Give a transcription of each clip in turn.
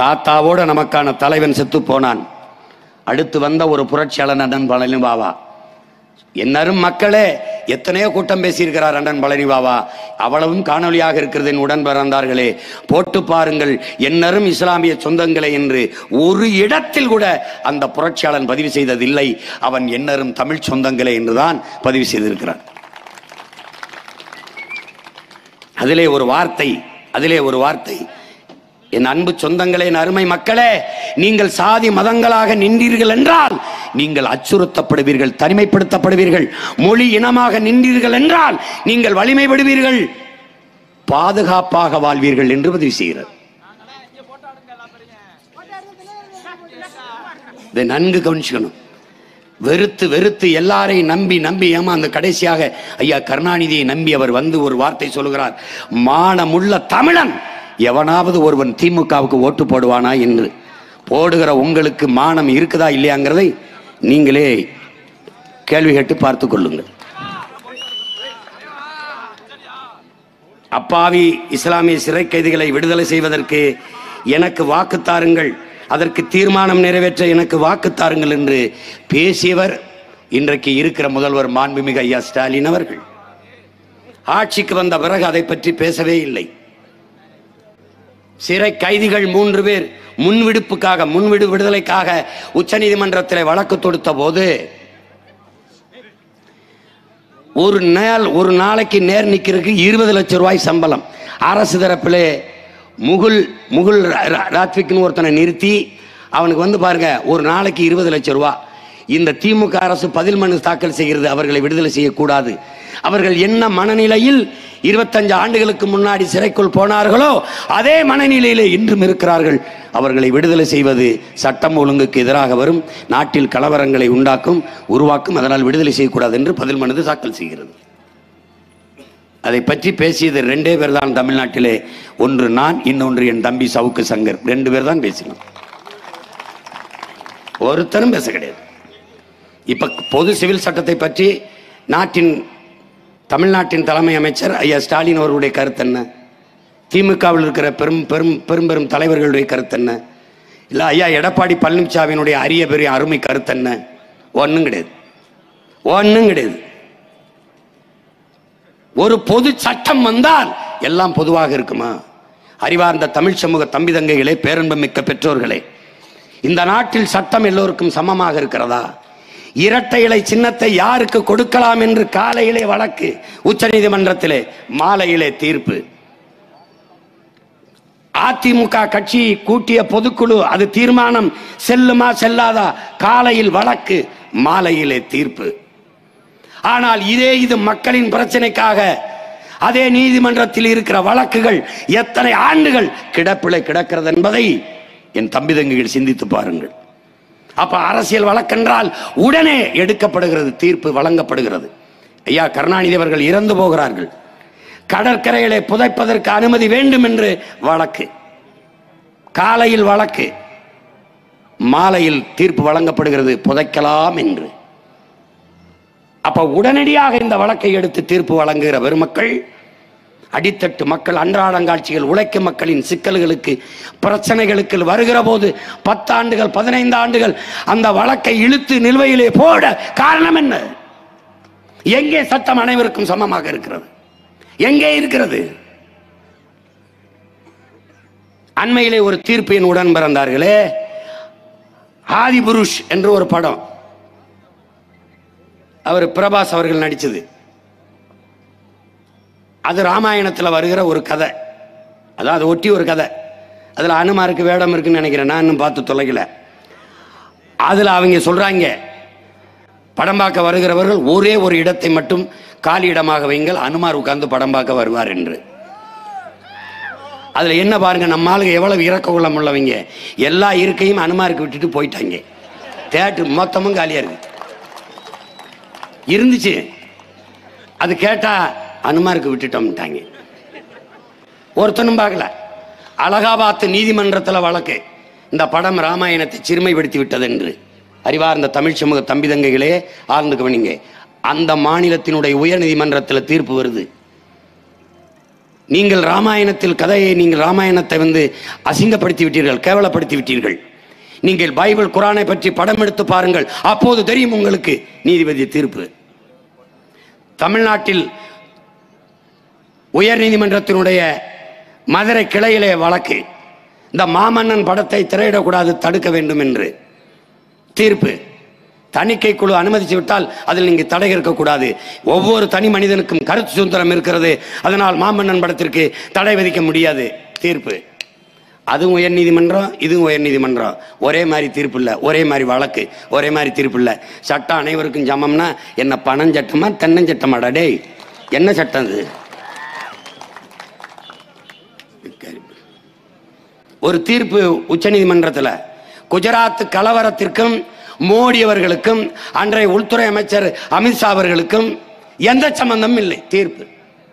தாத்தாவோட நமக்கான தலைவன் செத்து போனான். அடுத்து வந்த ஒரு புரட்சியாளன் அண்ணன் பழனி பாபா. என்னரும் மக்களே, எத்தனையோ கூட்டம் பேசியிருக்கிறார் அண்ணன் பழனி பாபா. அவ்வளவும் காணொலியாக இருக்கிறது. என் உடன் பிறந்தார்களே, போட்டு பாருங்கள் என்னரும் இஸ்லாமிய சொந்தங்களே என்று ஒரு இடத்தில் கூட அந்த புரட்சியாளன் பதிவு செய்ததில்லை. அவன் என்னரும் தமிழ் சொந்தங்களே என்றுதான் பதிவு செய்திருக்கிறான். அதிலே ஒரு வார்த்தை, என் அன்பு சொந்தங்களே, என் அருமை மக்களே, நீங்கள் சாதி மதங்களாக நின்றீர்கள் என்றால் நீங்கள் அச்சுறுத்தப்படுவீர்கள், தனிமைப்படுத்தப்படுவீர்கள். மொழி இனமாக நின்றீர்கள் என்றால் நீங்கள் வலிமைப்படுவீர்கள், பாதுகாப்பாக வாழ்வீர்கள் என்று பதிவு செய்கிறார். இதை நன்கு கவனிச்சுக்கணும். வெறுத்து வெறுத்து எல்லாரையும் நம்பி ஏமாந்து கடைசியாக ஐயா கருணாநிதியை நம்பி அவர் வந்து ஒரு வார்த்தை சொல்லுகிறார், மானமுள்ள தமிழன் எவனாவது ஒருவன் திமுகவுக்கு ஓட்டு போடுவானா என்று. போடுகிற உங்களுக்கு மானம் இருக்குதா இல்லையாங்கிறதை நீங்களே கேள்வி கேட்டு பார்த்து கொள்ளுங்கள். அப்பாவி இஸ்லாமிய சிறை கைதிகளை விடுதலை செய்வதற்கு எனக்கு வாக்கு தாருங்கள், அதற்கு தீர்மானம் நிறைவேற்ற எனக்கு வாக்கு தாருங்கள் என்று பேசியவர் இன்றைக்கு இருக்கிற முதல்வர் மாண்புமிகு ஐயா ஸ்டாலின் அவர்கள். ஆட்சிக்கு வந்த பிறகு அதை பற்றி பேசவே இல்லை. சிறை கைதிகள் 3 பேர் முன்விடு விடுதலைக்காக உச்ச நீதிமன்றத்தில் வழக்கு தொடுத்த போது ஒரு நாளைக்கு நேர் நிற்கிறதுக்கு 20 லட்சம் ரூபாய் சம்பளம். அரசு தரப்பிலே முகுல் ராத்விக்னு ஒருத்தனை நிறுத்தி அவனுக்கு வந்து பாருங்க ஒரு நாளைக்கு 20 லட்சம் ரூபாய். இந்த திமுக அரசு பதில் மனு தாக்கல் செய்கிறது, அவர்களை விடுதலை செய்யக்கூடாது. அவர்கள் என்ன மனநிலையில் 25 ஆண்டுகளுக்கு முன்னாடி சிறைக்குள் போனார்களோ அதே மனநிலையிலே இன்றும் இருக்கிறார்கள். அவர்களை விடுதலை செய்வது சட்டம் ஒழுங்குக்கு எதிராக வரும், நாட்டில் கலவரங்களை உருவாக்கும், அதனால் விடுதலை செய்யக்கூடாது என்று பதில் மனு தாக்கல் செய்கிறது. அதை பற்றி பேசியது 2 பேர் தான் தமிழ்நாட்டிலே. ஒன்று நான், இன்னொன்று என் தம்பி சவுக்கு சங்கர். 2 பேர் தான் பேசினோம், ஒருத்தரும் பேச கிடையாது. இப்ப பொது சிவில் சட்டத்தை பற்றி தமிழ்நாட்டின் தலைமை அமைச்சர் ஐயா ஸ்டாலின் அவர்களுடைய கருத்து என்ன? திமுகவில் இருக்கிற பெரும் தலைவர்களுடைய கருத்து என்ன? இல்லை ஐயா எடப்பாடி பழனிசாமியினுடைய பெரிய அருமை கருத்து என்ன? ஒன்றும் கிடையாது. ஒரு பொது சட்டம் வந்தால் எல்லாம் பொதுவாக இருக்குமா? அறிவார்ந்த தமிழ் சமூக தம்பி தங்கைகளே, பேரன்பு மிக்க பெற்றோர்களே, இந்த நாட்டில் சட்டம் எல்லோருக்கும் சமமாக இருக்கிறதா? இரட்டை இலை சின்னத்தை யாருக்கு கொடுக்கலாம் என்று காலையிலே வழக்கு உச்ச நீதிமன்றத்திலே, மாலையிலே தீர்ப்பு. அதிமுக கட்சி கூட்டிய பொதுக்குழு அது தீர்மானம் செல்லுமா செல்லாதா? காலையில் வழக்கு, மாலையிலே தீர்ப்பு. ஆனால் இது மக்களின் பிரச்சனைக்காக அதே நீதிமன்றத்தில் இருக்கிற வழக்குகள் எத்தனை ஆண்டுகள் கிடப்பிலை கிடக்கிறது என்பதை என் தம்பி தங்கைகள் சிந்தித்து பாருங்கள். அப்ப அரசியல் வழக்கென்றால் உடனே எடுக்கப்படுகிறது, தீர்ப்பு வழங்கப்படுகிறது. ஐயா கருணாநிதி அவர்கள் இறந்து போகிறார்கள், கடற்கரையிலே புதைப்பதற்கு அனுமதி வேண்டும் என்று வழக்கு, காலையில் வழக்கு, மாலையில் தீர்ப்பு வழங்கப்படுகிறது புதைக்கலாம் என்று. அப்ப உடனடியாக இந்த வழக்கை எடுத்து தீர்ப்பு வழங்குகிற பெருமக்கள், அடித்தட்டு மக்கள், அன்றாடங்காட்சிகள், உழைக்கும் மக்களின் சிக்கல்களுக்கு பிரச்சனைகளுக்கு வருகிற போது 10 ஆண்டுகள் 15 ஆண்டுகள் அந்த வழக்கை இழுத்து நிலுவையிலே போட காரணம் என்ன? எங்கே சட்டம் அனைவருக்கும் சமமாக இருக்கிறது? எங்கே இருக்கிறது? அண்மையிலே ஒரு தீர்ப்பு என் உடன் பிறந்தார்களே, ஆதிபுருஷ் என்று ஒரு படம், அவர் பிரபாஸ் அவர்கள் நடிச்சது. அது ராமாயணத்தில் வருகிற ஒரு கதை, அதாவது ஒட்டி ஒரு கதை. அதில் அனுமாருக்கு வேடம் இருக்குன்னு நினைக்கிறேன், நான் இன்னும் பார்த்து தொலைக்கல. அதில் அவங்க சொல்றாங்க, படம் பார்க்க வருகிறவர்கள் ஒரே ஒரு இடத்தை மட்டும் காலி இடமாக வைங்கள், அனுமார் உட்கார்ந்து படம் பார்க்க வருவார் என்று. அதில் என்ன பாருங்க, நம்ம ஆளுங்க எவ்வளவு இறக்க உள்ளம் உள்ளவங்க, எல்லா இருக்கையும் அனுமாருக்கு விட்டுட்டு போயிட்டாங்க. தேட்டர் மொத்தமும் காலியா இருக்கு. இருந்துச்சு, அது கேட்டா அனுமாருக்கு விட்டுட்டோம்ட்டாங்க. ஒருத்தனும் பார்க்கல. அலகாபாத் நீதிமன்றத்தில் வழக்கு, இந்த படம் ராமாயணத்தை சிறுமைப்படுத்தி விட்டது என்று. அறிவார்ந்த தமிழ் சமூக தம்பி தங்கைகளே, ஆழ்ந்து கவனிங்க. அந்த மாநிலத்தினுடைய உயர் நீதிமன்றத்தில் தீர்ப்பு வருது, நீங்கள் ராமாயணத்தில் கதையை நீங்கள் ராமாயணத்தை அசிங்கப்படுத்தி விட்டீர்கள், கேவலப்படுத்தி விட்டீர்கள். நீங்கள் பைபிள் குரானை பற்றி படம் எடுத்து பாருங்கள், அப்போது தெரியும் உங்களுக்கு நீதிபதி தீர்ப்பு. தமிழ்நாட்டில் உயர் நீதிமன்றத்தினுடைய மதுரை கிளையிலே வழக்கு, இந்த மாமன்னன் படத்தை திரையிடக்கூடாது, தடுக்க வேண்டும் என்று தீர்ப்பு. தணிக்கை குழு அனுமதித்து விட்டால் அதில் நீங்கள் தடை இருக்கக்கூடாது. ஒவ்வொரு தனி மனிதனுக்கும் கருத்து சுதந்திரம் இருக்கிறது, அதனால் மாமன்னன் படத்திற்கு தடை விதிக்க முடியாது தீர்ப்பு. அதுவும் உயர் நீதிமன்றம், இதுவும் உயர் நீதிமன்றம். ஒரே மாதிரி தீர்ப்பு இல்லை, ஒரே மாதிரி வழக்கு, ஒரே மாதிரி தீர்ப்பு இல்லை. சட்டம் அனைவருக்கும் சமம்னா என்ன பணஞ்சட்டமா தென்னஞ்சட்டமாடா? டேய், என்ன சட்டம் அது? ஒரு தீர்ப்பு உச்ச நீதிமன்றத்தில் குஜராத் கலவரத்திற்கும் மோடி அவர்களுக்கும் அன்றைய உள்துறை அமைச்சர் அமித்ஷா அவர்களுக்கும் எந்த சம்பந்தமும் இல்லை. தீர்ப்பு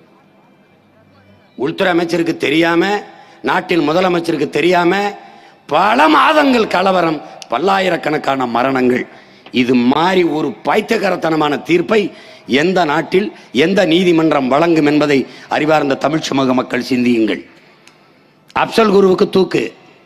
உள்துறை அமைச்சருக்கு தெரியாம, நாட்டில் முதலமைச்சருக்கு தெரியாம பல மாதங்கள் கலவரம், பல்லாயிரக்கணக்கான மரணங்கள். இது மாதிரி ஒரு பைத்தியக்காரத்தனமான தீர்ப்பை எந்த நாட்டில் எந்த நீதிமன்றம் வழங்கும் என்பதை அறிவார்ந்த தமிழ் சமூக மக்கள் சிந்தியுங்கள். அப்சல் குருவுக்கு தூக்கு,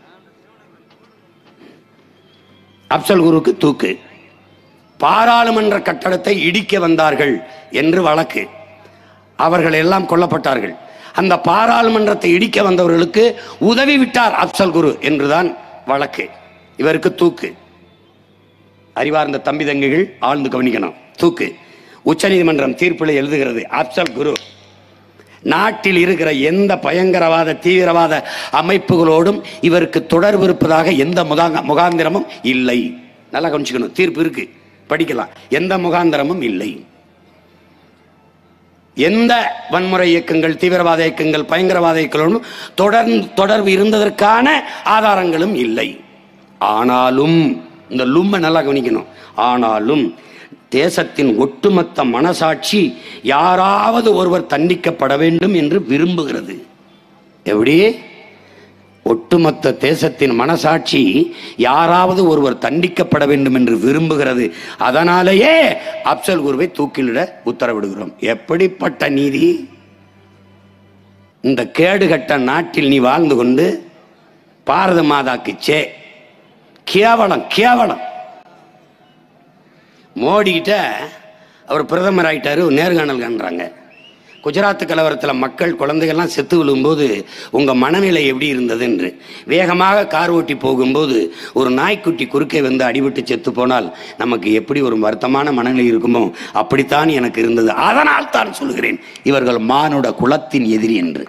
அப்சல் குருவுக்கு தூக்கு. பாராளுமன்ற கட்டடத்தை இடிக்க வந்தார்கள் என்று வழக்கு, அவர்கள் எல்லாம் கொல்லப்பட்டார்கள். அந்த பாராளுமன்றத்தை இடிக்க வந்தவர்களுக்கு உதவி விட்டார் அப்சல் குரு என்றுதான் வழக்கு. இவருக்கு தூக்கு. அறிவார்ந்த தம்பி தங்கைகள் ஆழ்ந்து கவனிக்கணும். தூக்கு. உச்ச நீதிமன்றம் தீர்ப்பில் எழுதுகிறது, அப்சல் குரு நாட்டில் இருக்கிற எந்த பயங்கரவாத தீவிரவாத அமைப்புகளோடும் இவருக்கு தொடர்பு இருப்பதாக எந்த முகாந்திரமும் இல்லை. நல்லா கவனிச்சுக்கணும். தீர்ப்பு இருக்கு, படிக்கலாம். எந்த முகாந்திரமும் இல்லை. எந்த வன்முறை இயக்கங்கள், தீவிரவாத இயக்கங்கள், பயங்கரவாத இயக்கங்களோடும் தொடர்பு இருந்ததற்கான ஆதாரங்களும் இல்லை. ஆனாலும் இந்த லும்ம நல்லா கவனிக்கணும். ஆனாலும் தேசத்தின் ஒட்டுமொத்த மனசாட்சி யாராவது ஒருவர் தண்டிக்கப்பட வேண்டும் என்று விரும்புகிறது. எப்படி? ஒட்டுமொத்த தேசத்தின் மனசாட்சி யாராவது ஒருவர் தண்டிக்கப்பட வேண்டும் என்று விரும்புகிறது. அதனாலேயே அப்சல் குருவை தூக்கிலிட உத்தரவிடுகிறோம். எப்படிப்பட்ட நீதி? இந்த கேடுகட்ட நாட்டில் நீ வாழ்ந்து கொண்டு பாரத மாதாக்கு சே கேவலம், கேவலம். மோடி கிட்ட அவர் பிரதமர் ஆயிட்டாரு, நேர்காணல் காண்றாங்க. குஜராத் கலவரத்தில் மக்கள் குழந்தைகள்லாம் செத்து விழும்போது உங்கள் மனநிலை எப்படி இருந்தது என்று. வேகமாக கார் ஓட்டி போகும்போது ஒரு நாய்க்குட்டி குறுக்கே அடிபட்டு செத்து போனால் நமக்கு எப்படி ஒரு வருத்தமான மனநிலை இருக்குமோ அப்படித்தான் எனக்கு இருந்தது. அதனால் தான் சொல்கிறேன், இவர்கள் மானுட குலத்தின் எதிரி என்று.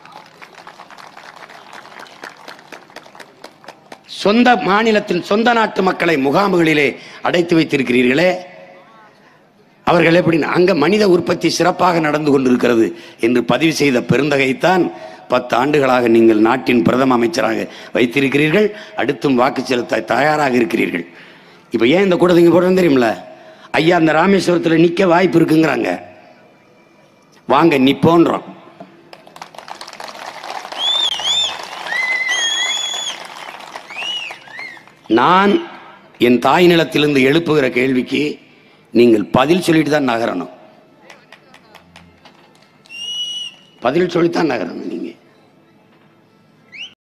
சொந்த மாநிலத்தின் சொந்த நாட்டு மக்களை முகாம்களிலே அடைத்து வைத்திருக்கிறீர்களே, அவர்கள் எப்படி? அங்க மனித உற்பத்தி சிறப்பாக நடந்து கொண்டிருக்கிறது என்று பதிவு செய்த பெருந்தகைத்தான் 10 ஆண்டுகளாக நீங்கள் நாட்டின் பிரதம அமைச்சராக வைத்திருக்கிறீர்கள். அடுத்தும் வாக்கு செலுத்த தயாராக இருக்கிறீர்கள். இப்ப ஏன் இந்த கூட்டத்துக்கு போடுறது தெரியுமில்ல? ஐயா, அந்த ராமேஸ்வரத்தில் நிக்க வாய்ப்பு இருக்குங்கிறாங்க. வாங்க நிப்போன்றோம். நான் என் தாய் நிலத்திலிருந்து எழுப்புகிற கேள்விக்கு நீங்கள் பதில் சொல்லிட்டு தான் நகரணும். பதில் சொல்லித்தான் நகரணும்.